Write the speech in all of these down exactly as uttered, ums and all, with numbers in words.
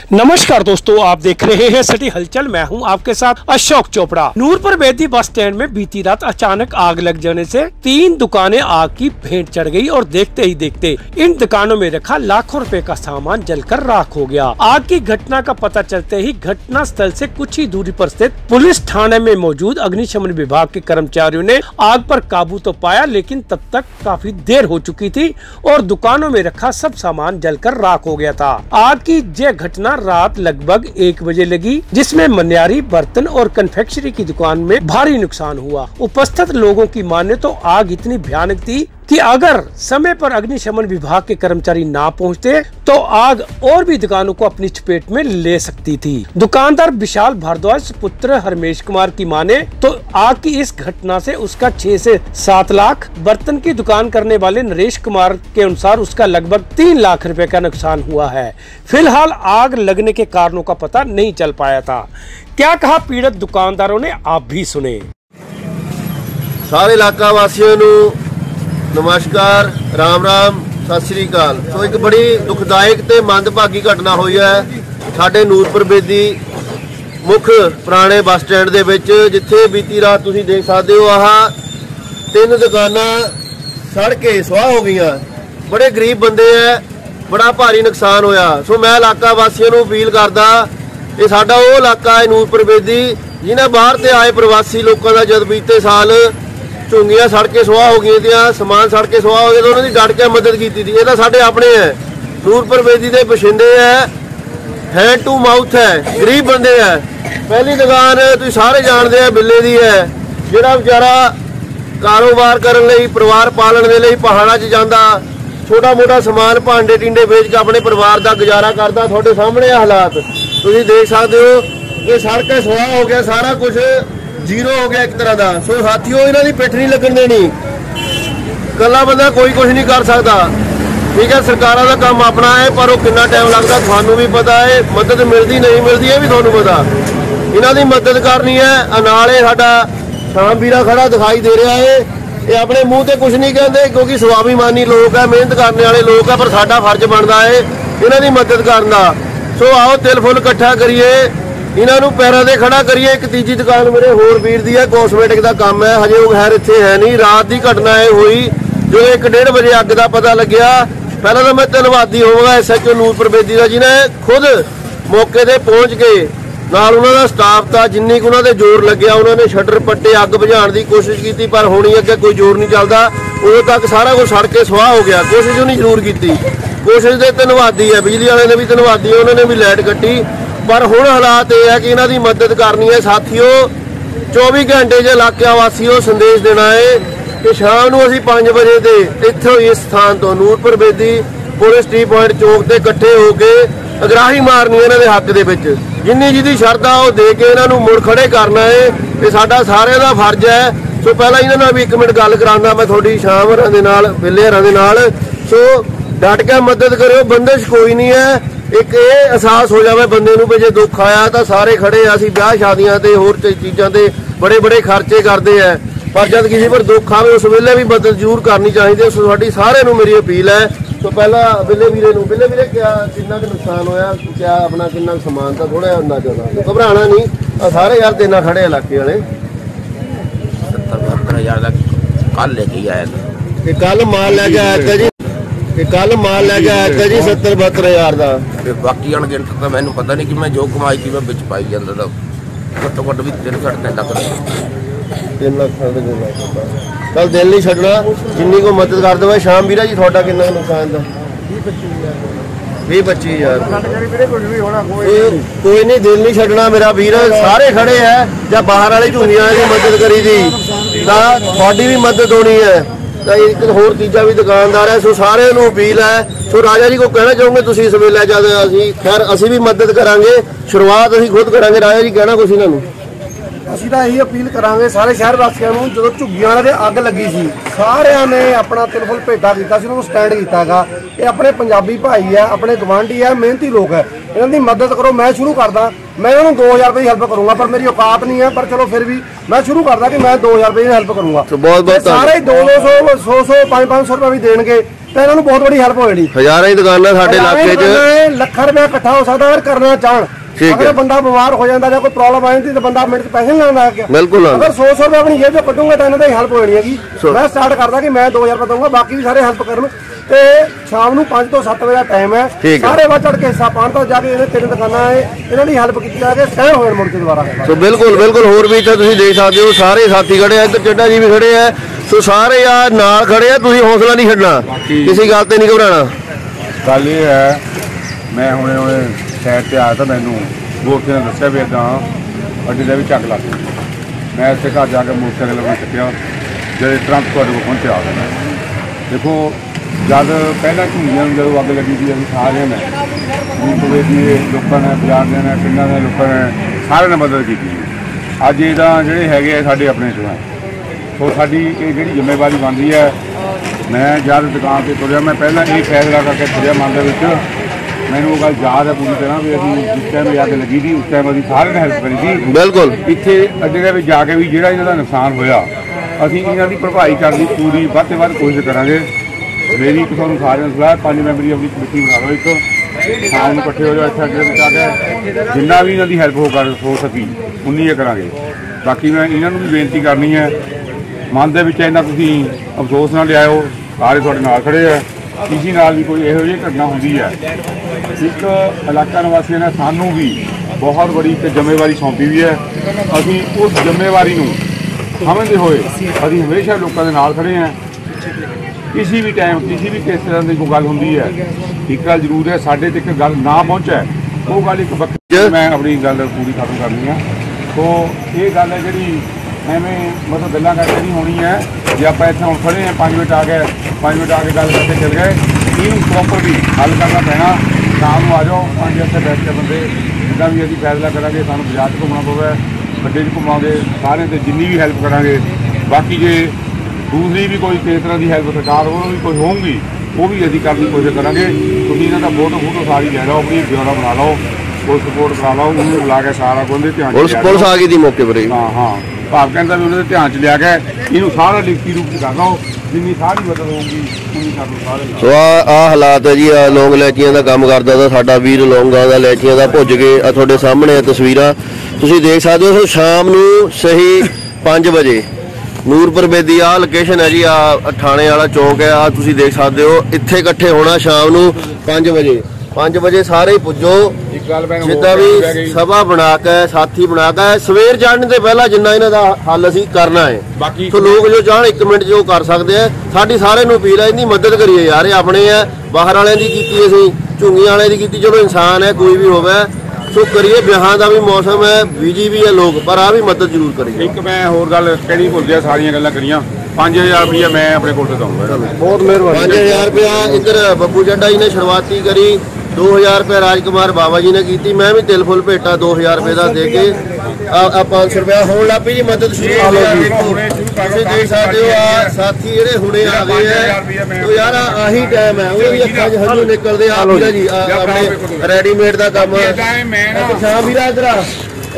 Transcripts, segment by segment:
नमस्कार दोस्तों, आप देख रहे हैं सिटी हलचल। मैं हूं आपके साथ अशोक चोपड़ा। नूरपुर बेदी बस स्टैंड में बीती रात अचानक आग लग जाने से तीन दुकानें आग की भेंट चढ़ गई और देखते ही देखते इन दुकानों में रखा लाखों रुपए का सामान जलकर राख हो गया। आग की घटना का पता चलते ही घटना स्थल से कुछ ही दूरी पर स्थित पुलिस थाने में मौजूद अग्निशमन विभाग के कर्मचारियों ने आग पर काबू तो पाया, लेकिन तब तक काफी देर हो चुकी थी और दुकानों में रखा सब सामान जलकर राख हो गया था। आग की यह घटना रात लगभग एक बजे लगी, जिसमें मन्यारी, बर्तन और कन्फेक्शनरी की दुकान में भारी नुकसान हुआ। उपस्थित लोगों की माने तो आग इतनी भयानक थी कि अगर समय पर अग्निशमन विभाग के कर्मचारी ना पहुंचते तो आग और भी दुकानों को अपनी चपेट में ले सकती थी। दुकानदार विशाल भारद्वाज पुत्र हरमेश कुमार की माने तो आग की इस घटना से उसका छह से सात लाख, बर्तन की दुकान करने वाले नरेश कुमार के अनुसार उसका लगभग तीन लाख रुपए का नुकसान हुआ है। फिलहाल आग लगने के कारणों का पता नहीं चल पाया था। क्या कहा पीड़ित दुकानदारों ने, आप भी सुने। सारे इलाका वासियों को नमस्कार, राम राम, सत श्री अकाल। सो एक बड़ी दुखदायक ते मंदभागी घटना हुई है साडे नूरपुर बेदी मुख पुराने बस स्टैंड दे विच, जिथे बीती रात तुसीं देख सकते हो आह तीन दुकानां सड़ के सुआह हो गई। बड़े गरीब बंदे है, बड़ा भारी नुकसान होया। सो मैं इलाका वासियों को अपील करदा, ये साडा वो इलाका है नूरपुर बेदी जिन्हें बाहर ते आए प्रवासी लोगों का जद बीते साल झुंगियां सड़ के सुआह हो गई थी, समान सड़ के सुआह हो गया तो उन्होंने डट के मदद की थी। ये तो साढ़े अपने है, नूरपुर बेदी के बशिंदे है, हैंड टू माउथ है, गरीब बंदे है। पहली दुकान तुम सारे जानते हैं बिल्ले की है, जिहड़ा बेचारा कारोबार करने लई, परिवार पालन के लिए पहाड़ों च जांदा, छोटा मोटा समान भांडे टिंडे बेच के अपने परिवार का गुजारा करता। थोड़े सामने हालात तुम देख सकते हो कि सड़ के सुआह हो गया, सारा कुछ जीरो हो गया एक तरह का। सो साथियों, इन्हों की पिठ नहीं लगन देनी, कला बंदा कोई कुछ नहीं कर सकता। ठीक है, सरकारों का काम अपना है, पर वो कितना टाइम लगता थानू भी पता है, मदद मिलती नहीं मिलती है भी थानू पता। इन्हों की मदद करनी है। नाले साडा शाम वीरा खड़ा दिखाई दे रहा है, ये अपने मुँह से कुछ नहीं कहते क्योंकि स्वाभिमानी लोग है, मेहनत करने वाले लोग है, पर साडा फर्ज बनता है इन्हों की मदद करना। सो आओ तिल फुल इकट्ठा करिए, इन्हों पैरों से खड़ा करिए। एक तीजी दुकान मेरे होर वीर दी है, कॉस्मेटिक का काम है, हजे वो खैर इत्थे है नहीं। रात की घटना है हुई जो एक डेढ़ बजे अग का पता लग्या। पहला तो मैं धन्नवादी होगा S H O Nurpur Bedi का, जिन्हें खुद मौके पर पहुँच के नाल उन्होंने स्टाफ था, जिन्नी को उन्होंने जोर लग्या उन्होंने शटर पट्टे अग बुझाने की कोशिश की, पर होनी अगे कोई जोर नहीं चलता। उदों तक सारा कुछ सड़ के सुआह हो गया। कोशिश उन्हें जरूर की, कोशिश के धन्नवादी है, बिजली वाले ने भी धन्नवादी है, उन्होंने भी लाइट कट्टी। पर हुण हालात यह है कि इन्हों की मदद करनी है। साथियों, चौबी घंटे जो इलाके वासियों संदेश देना है कि शाम को असीं पाँच बजे से इत्थों इस स्थान तो Nurpur Bedi police T point चौक से इकट्ठे होकर अगराही मारनी है इन्हों के हक दे। जिन्नी जिहदी शरधा वो दे के इन्हों मुड़ खड़े करना है, ये साडा सारिਆਂ ਦਾ फर्ज है। सो पहला इन्होंने भी एक मिनट गल कराना मैं थोड़ी शाम हरां दे नाल, बिल्ले हरां दे नाल। सो डट के मदद करो, बंदिश कोई नहीं है। एक ये एहसास हो जाए बंदे नूं भी जे दुख आया तो सारे खड़े, असीं ब्याह शादियां ते होर चीज़ां ते बड़े बड़े खर्चे करते हैं, पर जब किसी पर दुख आवे उस वेले भी मदद जरूर करनी चाहिए। सो साडी सारे नूं मेरी अपील है। तो पहला बिल्ले वीरे नूं, बिल्ले वीरे क्या कितना क नुकसान होया, क्या अपना कितना समान था थोड़ा अंदाजा दा, घबराना नहीं। सारे यार तेना खड़े इलाके वाले सत्तर बहत्तर हजार का कल लेके आया था, कल माल लैके आया था जी, कल माल लैके आया था जी सत्तर बहत्तर हजार का। बाकी अणगिणत तो मैंने पता नहीं कि मैं जो कमाई थी मैं बिच पाई जाता था, घट्टो घट्ट भी तीन साढ़े तीन लाख तीन लाख साढ़े तीन लाख। कल दिल नहीं छड्डना, जिन्नी को मदद कर दो। शाम वीरा जी थोड़ा कितना नुकसान था? भी पच्ची हजार। कोई नहीं, दिल नहीं छड्डना मेरा वीर, सारे खड़े है। जब बाहर वाले झुंगियां की मदद करी थी थोड़ी भी मदद होनी है। एक होर तीजा भी दुकानदार है। सो सारे नूं अपील है। सो राजा जी को कहना चाहूँगे तुसीं इस वेले जद असीं खैर असीं भी मदद करांगे, शुरुआत असीं खुद करांगे। राजा जी कहना कुछ इन्हां नूं? ਅਸੀਂ ਤਾਂ ਇਹੀ ਅਪੀਲ ਕਰਾਂਗੇ ਸਾਰੇ ਸ਼ਹਿਰ ਵਾਸੀਆਂ ਨੂੰ, ਜਦੋਂ ਝੁੱਗੀਆਂ ਵਾਲੇ ਦੇ ਅੱਗ ਲੱਗੀ ਸੀ ਸਾਰਿਆਂ ਨੇ ਆਪਣਾ ਤਿਲਫੁਲ ਭੇਟਾ ਕੀਤਾ ਸੀ, ਉਹਨਾਂ ਨੂੰ ਸਟੈਂਡ ਕੀਤਾ ਹੈਗਾ। ਇਹ ਆਪਣੇ ਪੰਜਾਬੀ ਭਾਈ ਆ, ਆਪਣੇ ਗਵਾਂਢੀ ਆ, ਮਿਹਨਤੀ ਲੋਕ ਹੈ, ਇਹਨਾਂ ਦੀ ਮਦਦ ਕਰੋ। ਮੈਂ ਸ਼ੁਰੂ ਕਰਦਾ, ਮੈਂ ਇਹਨਾਂ ਨੂੰ ਦੋ ਹਜ਼ਾਰ ਰੁਪਏ ਦੀ ਹੈਲਪ ਕਰੂੰਗਾ, ਪਰ ਮੇਰੀ ਔਕਾਤ ਨਹੀਂ ਹੈ, ਪਰ ਚਲੋ ਫਿਰ ਵੀ ਮੈਂ ਸ਼ੁਰੂ ਕਰਦਾ ਕਿ ਮੈਂ ਦੋ ਹਜ਼ਾਰ ਰੁਪਏ ਦੀ ਹੈਲਪ ਕਰੂੰਗਾ। ਬਹੁਤ ਬਹੁਤ ਸਾਰੇ ਦੋ ਦੋ ਸੌ ਸੌ ਸੌ ਪੰਜ ਪੰਜ ਸੌ ਰੁਪਏ ਵੀ ਦੇਣਗੇ ਤਾਂ ਇਹਨਾਂ ਨੂੰ ਬਹੁਤ ਬੜੀ ਹੈਲਪ ਹੋ ਜਾਣੀ। ਹਜ਼ਾਰਾਂ ਹੀ ਦੁਕਾਨਾਂ ਸਾਡੇ ਇਲਾਕੇ 'ਚ ਲੱਖਾਂ ਰੁਪਇਆ ਇਕੱਠਾ ਹੋ ਸਕਦਾ ਅਗਰ ਕਰਨਾ ਚਾਹਣ। अगर बंदा बीमार हो जाता है, कोई प्रॉब्लम आ जाती तो बंदा मिनट पैसे नहीं लाना। बिल्कुल अगर सौ सौ रुपये अपनी जेब कटूंगा तो इन्होंने हेल्प होनी है। मैं स्टार्ट करता कि मैं दो हजार रुपये दूंगा, बाकी भी सारे हेल्प करन। ते शाम को पाँच तो सत्त बजे का टाइम है, सारे वह चढ़ के हिस्सा पान तो जाके इन्हें तीन दुकाना है, इन्होंने हेल्प की स्टैंड हो मुड़ के दोबारा। सो बिल्कुल बिल्कुल होर भी इत्थे तुसीं देख सकते हो, सारे साथी खड़े हैं, इधर चड्डा जी भी खड़े हैं। सो सारे यार नाल खड़े हैं, तुसीं हौसला नहीं छड्डना, किसी गल ते नहीं घबराना। गल ये है मैं हुणे हुणे साइड ते आया था, मैनूं गोरखे ने दस्सिया भी इदां अड्डे का भी झग लग गई। मैं इत्थे घर जाके मोटरसाइकिल अपना चुक्या, जो तुरंत तुहाडे कोल पहुंचे आ गया। देखो जब पहला झुंगियां जो अग लगी थी, अभी सारे ने दूसरे दिए लोगों ने, बाजार दे ने, पिंडां दे लोगों ने, सारे ने मदद की। अज इहदा जिहड़े हैगे साडे अपने चों है, सो साडी ये जिहड़ी जिम्मेवारी बनदी है। मैं जब दुकान से तुरिया, मैं पहला ये फैसला करके तुरिया मन दे विच, मैंने वो गल याद है पूरी तरह भी अभी जिस टाइम अग लगी थी उस टाइम अभी सारे ने हेल्प करी थी। बिल्कुल इतने अड्डे के जाके भी जो इन्हों का नुकसान होया, असीं इन्हां दी भरपाई करने की पूरी वध तो वध कोशिश करांगे। मेरी एक तुहानूं सारिਆਂ ਨੂੰ सलाह, पांच मैंबरी अपनी कमेटी बना लो, एक शाम को इकट्ठे हो जाओ, इत्थे अड्डे जाके जिन्ना भी इन्हां दी हेल्प हो कर हो सकी उन्नी ही करांगे। बाकी मैं इन्हां नूं भी बेनती करनी है, मन दे विच इन्ना तुसीं अफसोस ना लिआओ, सारे तुहाडे नाल खड़े है। किसी नाल भी कोई इहो जी घटना होंदी है, एक इलाका निवासियों ने सानू भी बहुत बड़ी एक जिम्मेवारी सौंपी हुई है। अभी उस जिम्मेवारी नूं समझते हुए अभी हमेशा लोगों के नाल खड़े हैं। किसी भी टाइम किसी भी किस तरह की कोई गल होंदी है, एक गल जरूर है, साडे तक गल ना पहुँचे वो गल एक वक्री, मैं अपनी गल पूरी खत्म करनी है। तो ये गल है जी एवें मतलब गल्लां करके नहीं होनी है। जे आप इत्थे हुण खड़े हैं, पाँच मिनट आ गए, पाँच मिनट आके गल करके चल गए, इन प्रॉपरली हल करना पैना। शाम को आ जाओ, पाँच इत्थे बैठ के बंदे जिदा भी असीं फैसला करांगे, सानूं बाजार च घुमना पवे, गड्डे च घुमांगे, सारे ते जिन्नी भी हेल्प करांगे। बाकी जे दूसरी भी कोई किस तरह की हेल्प सरकार वो भी कोई होगी, वो भी असीं करने की कोशिश करांगे। तुसीं इन्हां दा फोटो फोटो सारी ले लो, अपनी ब्यौरा बना लो, पुलिस रिपोर्ट करा लो, उन्होंने बुला के सारा कुछ ध्यान पुलिस आ गई थी मौके पर। हाँ हाँ भाव कहता भी उन्होंने ध्यान च लिया गया, इनू सारा लिखती रूप से कर लो, जिन्नी सारी मदद होगी उन्नी कर लो सारे। सो आ हालात है जी, आ लौंग इलायचियां दा काम करदा दा साडा वीर लौंगां दा इलायचियां दा भुज के आ तुहाडे सामने तस्वीरां तुसीं देख सकदे हो। शाम नूं सही पाँच बजे नूरपुर बेदी आ लोकेशन है जी, आ थाने वाला चौक है, आ तुसीं देख सकदे हो। इत्थे इकट्ठे होना शाम नूं पाँच बजे पाँच बजे सारे पुजो, जिदा भी सभा बना के साथी बना के सवेर चढ़ने से पहला जिन्ना इन्हां दा हल असीं करना है। बाकी तो लोग जो चाहन एक मिनट जो कर सकते हैं। साडी सारे नूं अपील है, इन्दी मदद करिए यार, अपने है बाहर वाले की कीती, असीं झुंगी वाले की कीती, चलो इंसान है कोई भी होवे, सो करिए। ब्याहां दा भी मौसम है, बिजी भी है लोग, पर आ भी मदद जरूर करिए। एक मैं होर गल कहनी भुल गया, सारियां गल्लां करियां। पाँच हजार रुपया मैं अपने कोल से दूंगा, बहुत मेहरबानी। पाँच हजार रुपया इधर बब्बू चड्डा जी ने शुरुआती करी, दो हज़ार रुपये राजकुमार बाबा जी ने की। मैं भी तिल फुल भेटा दो हज़ार रुपये का दे के पाँच सौ रुपया होने लग पी जी, मदद शुरू हो गई। देख सकते हो आ साथी जेडे हुणे आ गए हैं, तो यार आही टाइम है, वो भी अखां च हंझू निकलदे आ वीरा जी, अपने रेडीमेड का काम शाम वीरा इधर आ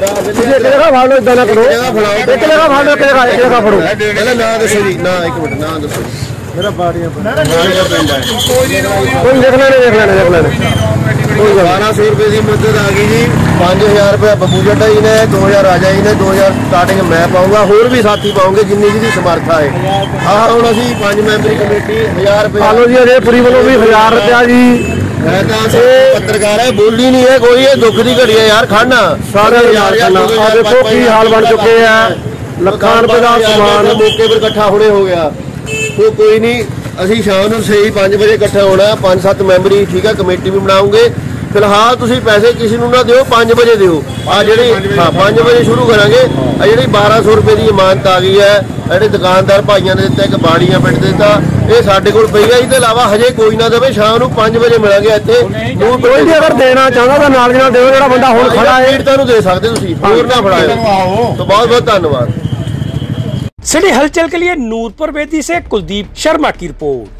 फड़ो, इदा ना करो, एक जगह फाड़ो, एक जगह एक जगह फड़ो। पहले ना दसो जी, ना एक मिनट ना दसो मेरा बाड़ियां पिंड है, कोई देख लेने देख लेने देख लेने बारह सौ रुपये की मदद आ गई जी। पाँच हज़ार रुपये बब्बू चड्डा जी ने, दो हज़ार राजा जी ने, दो हज़ार स्टार्टिंग मैं पाऊंगा, होर भी साथी पाओगे जिन्नी जी समर्था है। हाँ हूँ अभी पाँच मैंबरी कमेटी हज़ार रुपये आलो जी, अजय पुरी वालों भी हज़ार रुपया जी। मैं पत्रकार है, बोली नहीं है कोई, दुख की घड़ी है यार, खाना सारे देखो की हाल बन चुके हैं, लखां रुपये का समान मौके पर इकट्ठा होने हो गया। तो कोई नहीं, असी शाम को सही पाँच बजे इकट्ठा होना, पाँच सत्त मैंबरी ठीक है कमेटी भी बनाओगे, ਫਿਲਹਾਲ ਤੁਸੀਂ ਪੈਸੇ ਕਿਸੇ ਨੂੰ ਨਾ ਦਿਓ, ਪੰਜ ਵਜੇ ਦਿਓ। ਆ ਜਿਹੜੀ ਹਾਂ ਪੰਜ ਵਜੇ ਸ਼ੁਰੂ ਕਰਾਂਗੇ। ਆ ਜਿਹੜੀ ਬਾਰਾਂ ਸੌ ਰੁਪਏ ਦੀ ਇਮਾਨਤ ਆ ਗਈ ਹੈ, ਜਿਹੜੇ ਦੁਕਾਨਦਾਰ ਭਾਈਆਂ ਨੇ ਦਿੱਤਾ, ਇੱਕ ਬਾੜੀਆਂ ਪਿੰਡ ਦੇ ਦਿੱਤਾ, ਇਹ ਸਾਡੇ ਕੋਲ ਪਈ ਹੈ। ਇਹਦੇ ਇਲਾਵਾ ਹਜੇ ਕੋਈ ਨਾ ਦੇਵੇ, ਸ਼ਾਮ ਨੂੰ ਪੰਜ ਵਜੇ ਮਿਲਾਂਗੇ ਇੱਥੇ। ਕੋਈ ਵੀ ਅਗਰ ਦੇਣਾ ਚਾਹੁੰਦਾ ਤਾਂ ਨਾਲ ਦੀ ਨਾਲ ਦਿਓ। ਜਿਹੜਾ ਬੰਦਾ ਹੁਣ ਖੜਾ ਹੈ ਪੀੜਤਾਂ ਨੂੰ ਦੇ ਸਕਦੇ ਤੁਸੀਂ, ਹੋਰ ਨਾ ਫੜਾਇਓ। तो बहुत बहुत धन्यवाद। सिटी हलचल के लिए नूरपुर बेदी से कुलदीप शर्मा की रिपोर्ट।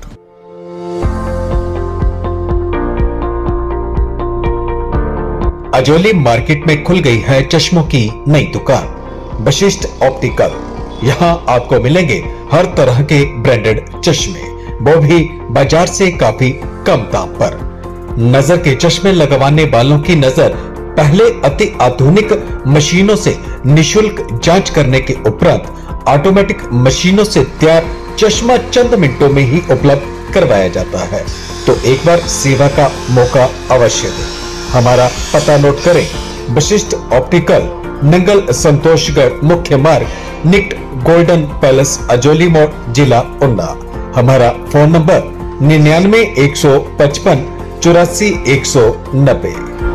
अजोली मार्केट में खुल गई है चश्मों की नई दुकान वशिष्ठ ऑप्टिकल। यहाँ आपको मिलेंगे हर तरह के ब्रांडेड चश्मे, वो भी बाजार से काफी कम दाम पर। नजर के चश्मे लगवाने वालों की नजर पहले अति आधुनिक मशीनों से निशुल्क जांच करने के उपरांत ऑटोमेटिक मशीनों से तैयार चश्मा चंद मिनटों में ही उपलब्ध करवाया जाता है। तो एक बार सेवा का मौका अवश्य दें। हमारा पता नोट करें, वशिष्ठ ऑप्टिकल, नंगल संतोषगढ़ मुख्य मार्ग, निकट गोल्डन पैलेस, अजोली मोड़, जिला उन्ना। हमारा फोन नंबर निन्यानवे एक सौ पचपन चौरासी एक सौ नब्बे।